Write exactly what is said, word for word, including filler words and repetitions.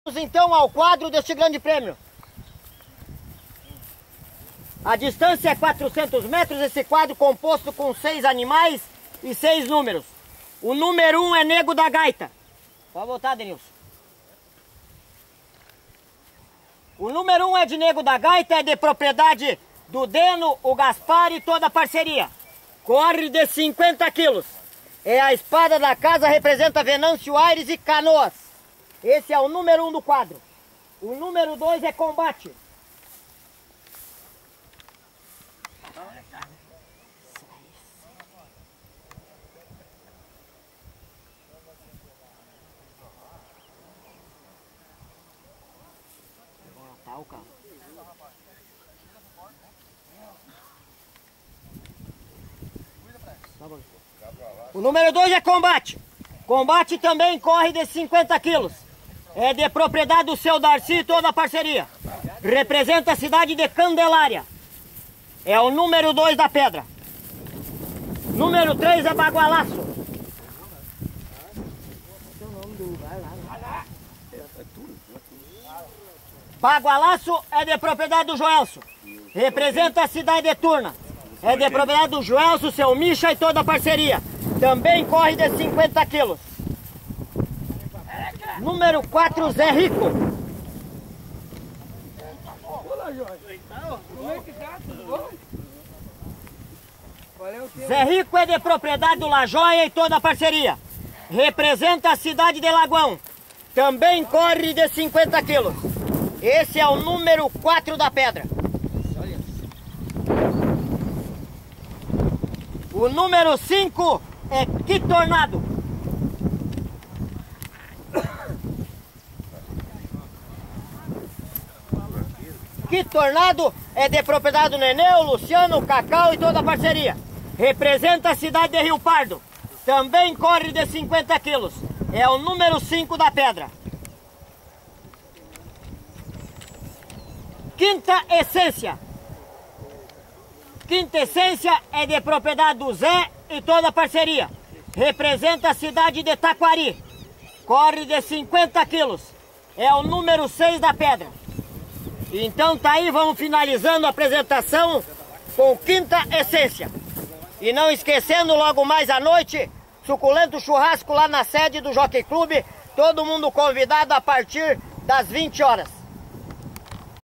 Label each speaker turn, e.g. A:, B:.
A: Vamos então ao quadro deste grande prêmio. A distância é quatrocentos metros, esse quadro composto com seis animais e seis números. O número um é Nego da Gaita. Pode voltar, Denilson. O número um é de Nego da Gaita, é de propriedade do Deno, o Gaspar e toda a parceria. Corre de cinquenta quilos. É a espada da casa, representa Venâncio Aires e Canoas. Esse é o número um do quadro. O número dois é Combate. O número dois é Combate. Combate também corre de cinquenta quilos. É de propriedade do seu Darcy e toda a parceria. Representa a cidade de Candelária. É o número dois da pedra. Número três é Bagualaço. Bagualaço é de propriedade do Joelso. Representa a cidade de Turna. É de propriedade do Joelso, seu Misha e toda a parceria. Também corre de cinquenta quilos. Número quatro, Zé Rico. Zé Rico é de propriedade do Lajoia e toda a parceria. Representa a cidade de Lagoão. Também corre de cinquenta quilos. Esse é o número quatro da pedra. O número cinco é Que Tornado. Que Tornado é de propriedade do Nenê, Luciano, o Cacau e toda a parceria. Representa a cidade de Rio Pardo. Também corre de cinquenta quilos. É o número cinco da pedra. Quinta Essência. Quinta Essência é de propriedade do Zé e toda a parceria. Representa a cidade de Taquari. Corre de cinquenta quilos. É o número seis da pedra. Então tá aí, vamos finalizando a apresentação com Quinta Essência. E não esquecendo, logo mais à noite, suculento churrasco lá na sede do Jockey Clube. Todo mundo convidado a partir das vinte horas.